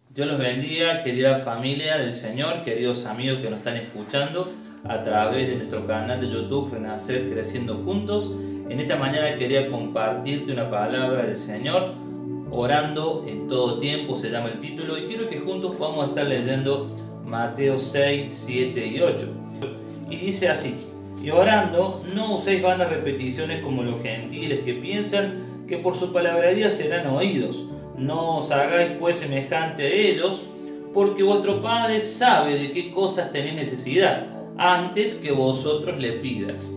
Dios los bendiga, querida familia del Señor, queridos amigos que nos están escuchando a través de nuestro canal de YouTube Renacer Creciendo Juntos. En esta mañana quería compartirte una palabra del Señor, orando en todo tiempo, se llama el título, y quiero que juntos podamos estar leyendo Mateo 6, 7 y 8. Y dice así: y orando, no uséis vanas repeticiones como los gentiles que piensan que por su palabrería serán oídos. No os hagáis pues semejante a ellos, porque vuestro Padre sabe de qué cosas tenéis necesidad, antes que vosotros le pidas.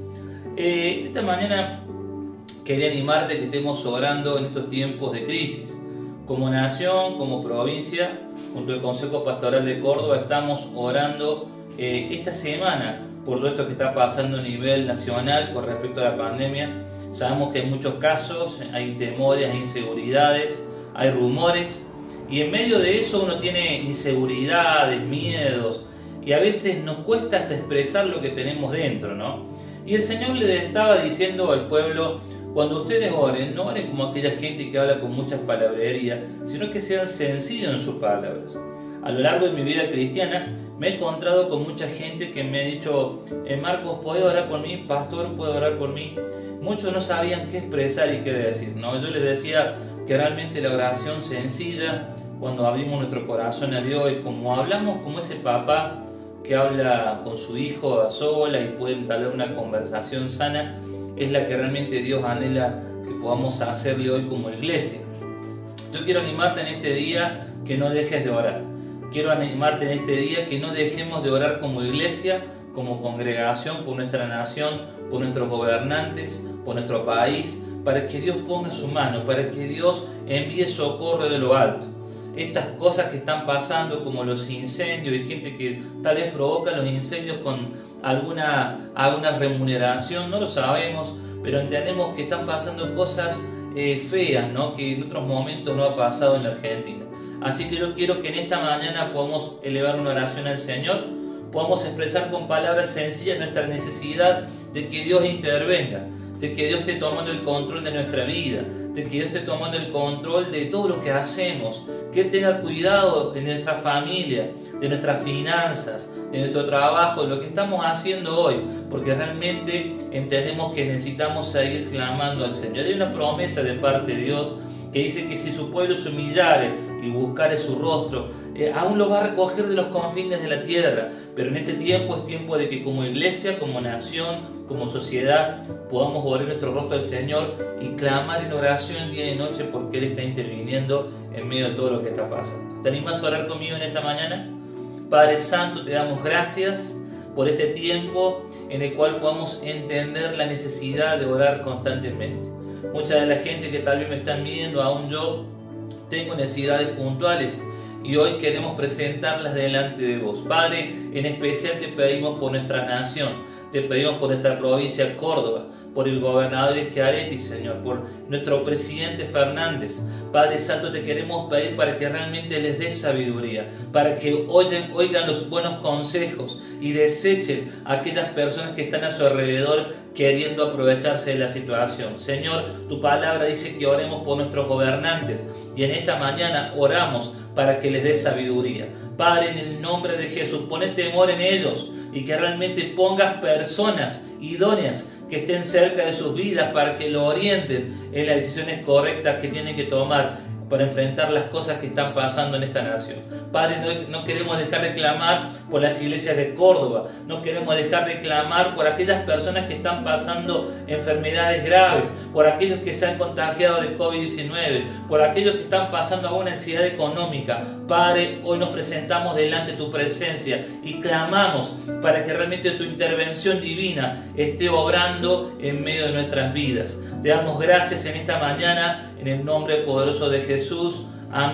De esta manera quería animarte a que estemos orando en estos tiempos de crisis. Como nación, como provincia, junto al Consejo Pastoral de Córdoba, estamos orando esta semana por todo esto que está pasando a nivel nacional con respecto a la pandemia. Sabemos que hay muchos casos, hay temores, hay inseguridades, hay rumores, y en medio de eso uno tiene inseguridades, miedos, y a veces nos cuesta hasta expresar lo que tenemos dentro, ¿no? Y el Señor le estaba diciendo al pueblo: cuando ustedes oren, no oren como aquella gente que habla con muchas palabrerías, sino que sean sencillos en sus palabras. A lo largo de mi vida cristiana me he encontrado con mucha gente que me ha dicho: Marcos, ¿puede orar por mí? Pastor, ¿puede orar por mí? Muchos no sabían qué expresar y qué decir, ¿no? Yo les decía que realmente la oración sencilla, cuando abrimos nuestro corazón a Dios, y como hablamos como ese papá que habla con su hijo a sola y puede entablar una conversación sana, es la que realmente Dios anhela que podamos hacerle hoy como iglesia. Yo quiero animarte en este día que no dejes de orar. Quiero animarte en este día que no dejemos de orar como iglesia, como congregación, por nuestra nación, por nuestros gobernantes, por nuestro país, para que Dios ponga su mano, para que Dios envíe socorro de lo alto. Estas cosas que están pasando, como los incendios, y gente que tal vez provoca los incendios con alguna remuneración, no lo sabemos, pero entendemos que están pasando cosas feas, ¿no? Que en otros momentos no ha pasado en la Argentina. Así que yo quiero que en esta mañana podamos elevar una oración al Señor, podamos expresar con palabras sencillas nuestra necesidad de que Dios intervenga, de que Dios esté tomando el control de nuestra vida, de que Dios esté tomando el control de todo lo que hacemos, que Él tenga cuidado de nuestra familia, de nuestras finanzas, de nuestro trabajo, de lo que estamos haciendo hoy, porque realmente entendemos que necesitamos seguir clamando al Señor. Hay una promesa de parte de Dios que dice que si su pueblo se humillare y buscare su rostro, aún lo va a recoger de los confines de la tierra. Pero en este tiempo es tiempo de que como iglesia, como nación, como sociedad, podamos volver nuestro rostro al Señor y clamar en oración día y noche, porque Él está interviniendo en medio de todo lo que está pasando. ¿Te animas a orar conmigo en esta mañana? Padre Santo, te damos gracias por este tiempo en el cual podamos entender la necesidad de orar constantemente. Mucha de la gente que tal vez me están viendo, aún yo, tengo necesidades puntuales y hoy queremos presentarlas delante de vos. Padre, en especial te pedimos por nuestra nación, te pedimos por nuestra provincia Córdoba, por el gobernador Schiaretti, Señor, por nuestro presidente Fernández. Padre Santo, te queremos pedir para que realmente les des sabiduría, para que oigan los buenos consejos y desechen a aquellas personas que están a su alrededor queriendo aprovecharse de la situación. Señor, tu palabra dice que oremos por nuestros gobernantes, y en esta mañana oramos para que les des sabiduría. Padre, en el nombre de Jesús, pone temor en ellos y que realmente pongas personas idóneas que estén cerca de sus vidas para que lo orienten en las decisiones correctas que tienen que tomar para enfrentar las cosas que están pasando en esta nación. Padre, no queremos dejar de clamar por las iglesias de Córdoba, no queremos dejar de clamar por aquellas personas que están pasando enfermedades graves, por aquellos que se han contagiado de COVID-19, por aquellos que están pasando alguna ansiedad económica. Padre, hoy nos presentamos delante de tu presencia y clamamos para que realmente tu intervención divina esté obrando en medio de nuestras vidas. Te damos gracias en esta mañana, en el nombre poderoso de Jesús.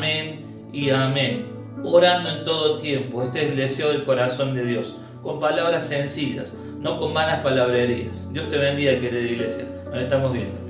Amén y amén. Orando en todo tiempo. Este es el deseo del corazón de Dios. Con palabras sencillas, no con vanas palabrerías. Dios te bendiga, querida iglesia. Nos estamos viendo.